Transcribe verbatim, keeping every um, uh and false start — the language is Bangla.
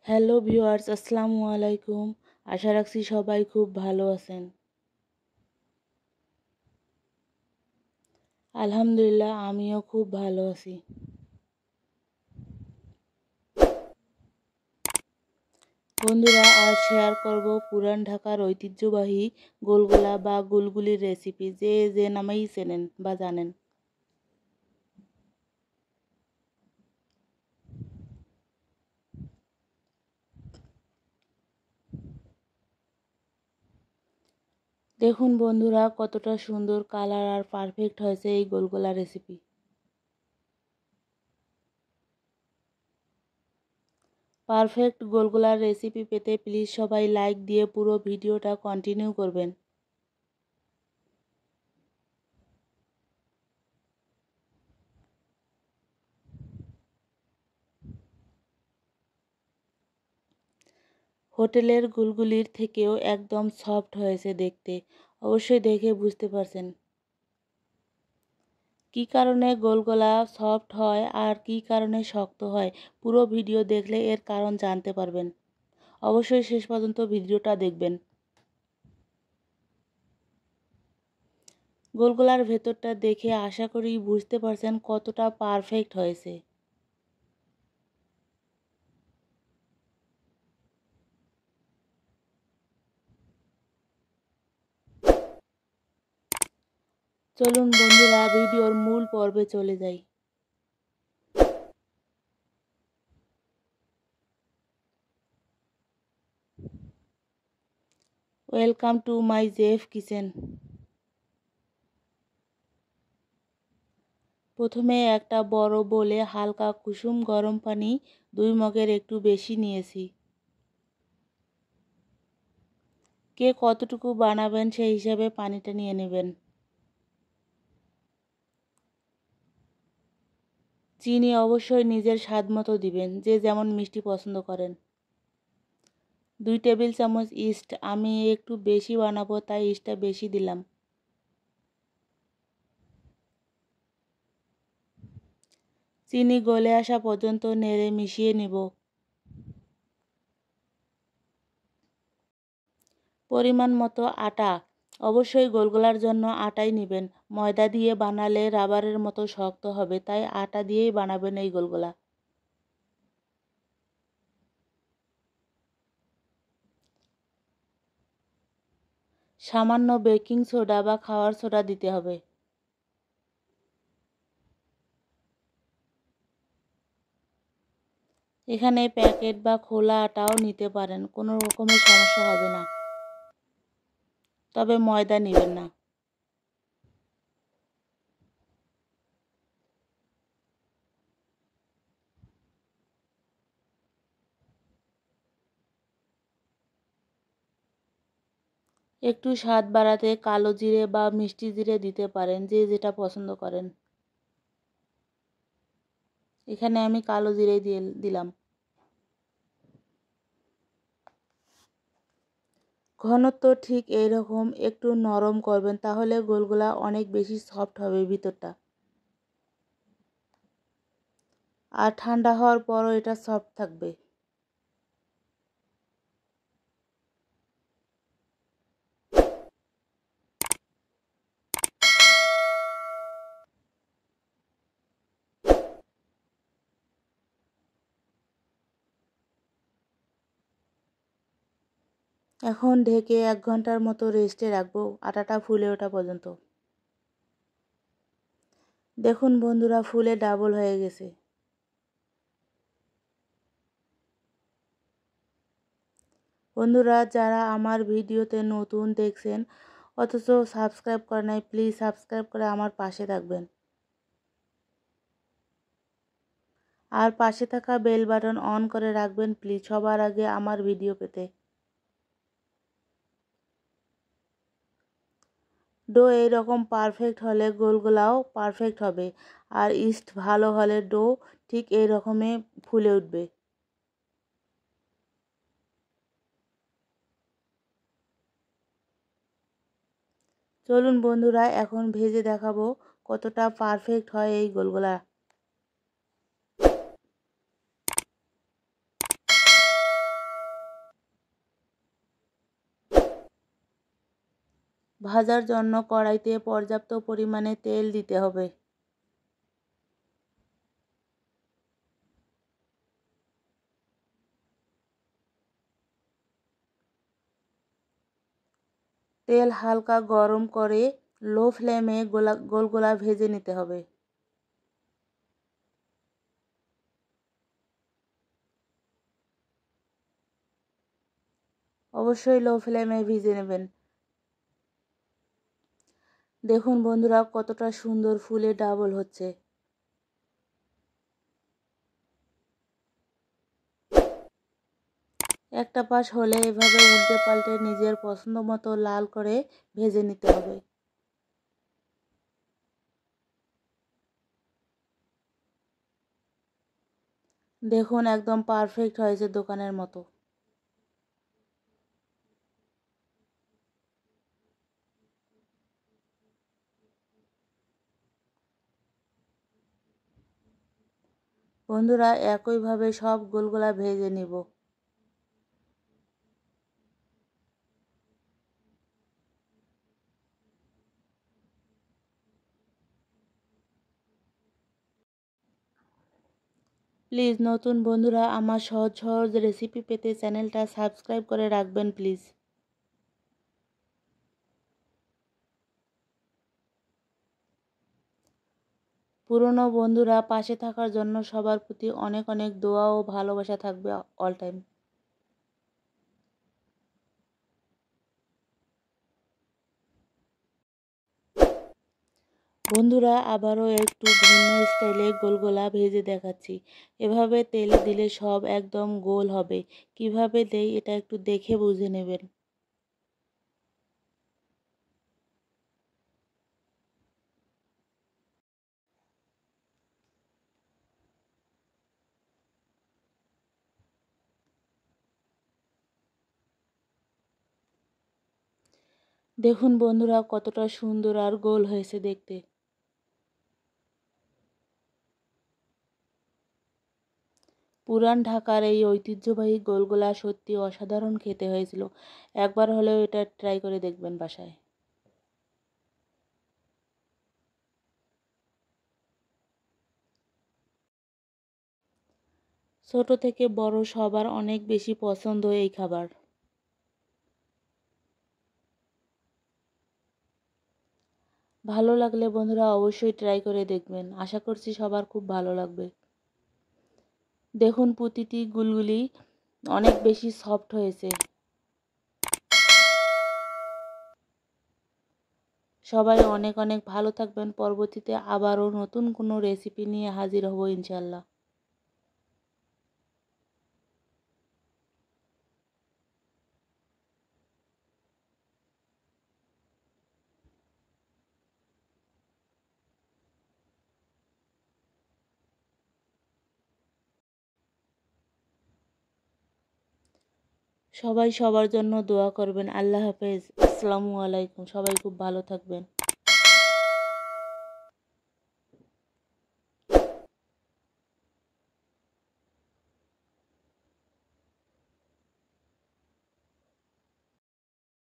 হ্যালো ভিউয়ার্স, আসসালামু আলাইকুম। আশা রাখছি সবাই খুব ভালো আছেন। আলহামদুলিল্লাহ, আমিও খুব ভালো আছি। বন্ধুরা, আজ শেয়ার করব পুরান ঢাকার ঐতিহ্যবাহী গোলগোলা বা গুলগুলির রেসিপি, যে যে নামেই চেনেন বা জানেন। দেখুন বন্ধুরা, কতটা সুন্দর কালার আর পারফেক্ট হয়েছে এই গোলগোলা রেসিপি। পারফেক্ট গোলগোলার রেসিপি পেতে প্লিজ সবাই লাইক দিয়ে পুরো ভিডিওটা কন্টিনিউ করবেন। হোটেলের গুলগুলির থেকেও একদম সফট হয়েছে দেখতে। অবশ্যই দেখে বুঝতে পারছেন কী কারণে গোলগোলা সফট হয় আর কী কারণে শক্ত হয়। পুরো ভিডিও দেখলে এর কারণ জানতে পারবেন। অবশ্যই শেষ পর্যন্ত ভিডিওটা দেখবেন। গোলগোলার ভেতরটা দেখে আশা করি বুঝতে পারছেন কতটা পারফেক্ট হয়েছে। চলুন বন্ধুরা, ভিডিওর মূল পর্বে চলে যাই। Welcome to my Jeff kitchen. প্রথমে একটা বড় বোলে হালকা কুসুম গরম পানি দুই মগের একটু বেশি নিয়েছি। কে কতটুকু বানাবেন সেই হিসাবে পানিটা নিয়ে নেবেন। চিনি অবশ্যই নিজের স্বাদ মতো দিবেন, যে যেমন মিষ্টি পছন্দ করেন। দুই টেবিল চামচ ইস্ট, আমি একটু বেশি বানাবো তাই ইস্টটা বেশি দিলাম। চিনি গলে আসা পর্যন্ত নেড়ে মিশিয়ে নিব। পরিমাণ মতো আটা, অবশ্যই গোলগোলার জন্য আটাই নেবেন। ময়দা দিয়ে বানালে রাবারের মতো শক্ত হবে, তাই আটা দিয়েই বানাবেন এই গোলগোলা। সামান্য বেকিং সোডা বা খাওয়ার সোডা দিতে হবে। এখানে প্যাকেট বা খোলা আটাও নিতে পারেন, কোনো রকমের সমস্যা হবে না, তবে ময়দা নেবেন না। একটু স্বাদ বাড়াতে কালো জিরে বা মিষ্টি জিরে দিতে পারেন, যে যেটা পছন্দ করেন। এখানে আমি কালো জিরে দিয়ে দিলাম। ঘনত্ব ঠিক এইরকম একটু নরম করবেন, তাহলে গোলগোলা অনেক বেশি সফট হবে ভিতরটা। আর ঠান্ডা হওয়ার পরও এটা সফট থাকবে। এখন ঢেকে এক ঘন্টার মতো রেস্টে রাখবো, আটাটা ফুলে ওঠা পর্যন্ত। দেখুন বন্ধুরা, ফুলে ডাবল হয়ে গেছে। বন্ধুরা, যারা আমার ভিডিওতে নতুন দেখছেন অথচ সাবস্ক্রাইব করে নাই, প্লিজ সাবস্ক্রাইব করে আমার পাশে থাকবেন। আর পাশে থাকা বেল বাটন অন করে রাখবেন প্লিজ, সবার আগে আমার ভিডিও পেতে। ডো এইরকম পারফেক্ট হলে গোলগোলাও পারফেক্ট হবে, আর ইস্ট ভালো হলে ডো ঠিক এই রকমই ফুলে উঠবে। চলুন বন্ধুরা, এখন ভেজে দেখাবো কতটা পারফেক্ট হয় এই গোলগোলা। ভাজার জন্য কড়াইতে পর্যাপ্ত পরিমাণে তেল দিতে হবে। তেল হালকা গরম করে লো ফ্লেমে গোলা গোল গোলা ভেজে নিতে হবে। অবশ্যই লো ফ্লেমে ভেজে নেবেন। দেখুন বন্ধুরা কতটা সুন্দর ফুলে ডাবল হচ্ছে। একটা পাশ হলে এভাবে উল্টে পাল্টে নিজের পছন্দ মতো লাল করে ভেজে নিতে হবে। দেখুন একদম পারফেক্ট হয়েছে দোকানের মতো। বন্ধুরা একইভাবে সব গোলগোলা ভেজে নিব। প্লিজ নতুন বন্ধুরা আমার সহজ সহজ রেসিপি পেতে চ্যানেলটা সাবস্ক্রাইব করে রাখবেন প্লিজ। পুরনো বন্ধুরা পাশে থাকার জন্য সবার প্রতি অনেক অনেক দোয়া ও ভালোবাসা থাকবে অল টাইম। বন্ধুরা আবারও একটু ভিন্ন স্টাইলে গোলগোলা ভেজে দেখাচ্ছি। এভাবে তেলে দিলে সব একদম গোল হবে। কিভাবে দেই এটা একটু দেখে বুঝে নেবেন। দেখুন বন্ধুরা কতটা সুন্দর আর গোল হয়েছে দেখতে। পুরান ঢাকার এই ঐতিহ্যবাহী গোলগোলা সত্যি অসাধারণ খেতে হয়েছিল। একবার হলেও এটা ট্রাই করে দেখবেন বাসায়। ছোট থেকে বড় সবার অনেক বেশি পছন্দ এই খাবার। ভালো লাগলে বন্ধুরা অবশ্যই ট্রাই করে দেখবেন। আশা করছি সবার খুব ভালো লাগবে। দেখুন প্রতিটি গুলগুলি অনেক বেশি সফট হয়েছে। সবাই অনেক অনেক ভালো থাকবেন। পরবর্তীতে আবারও নতুন কোনো রেসিপি নিয়ে হাজির হব ইনশাল্লাহ। সবাই সবার জন্য দোয়া করবেন। আল্লাহ হাফেজ। আসসালামু আলাইকুম। সবাই খুব ভালো থাকবেন।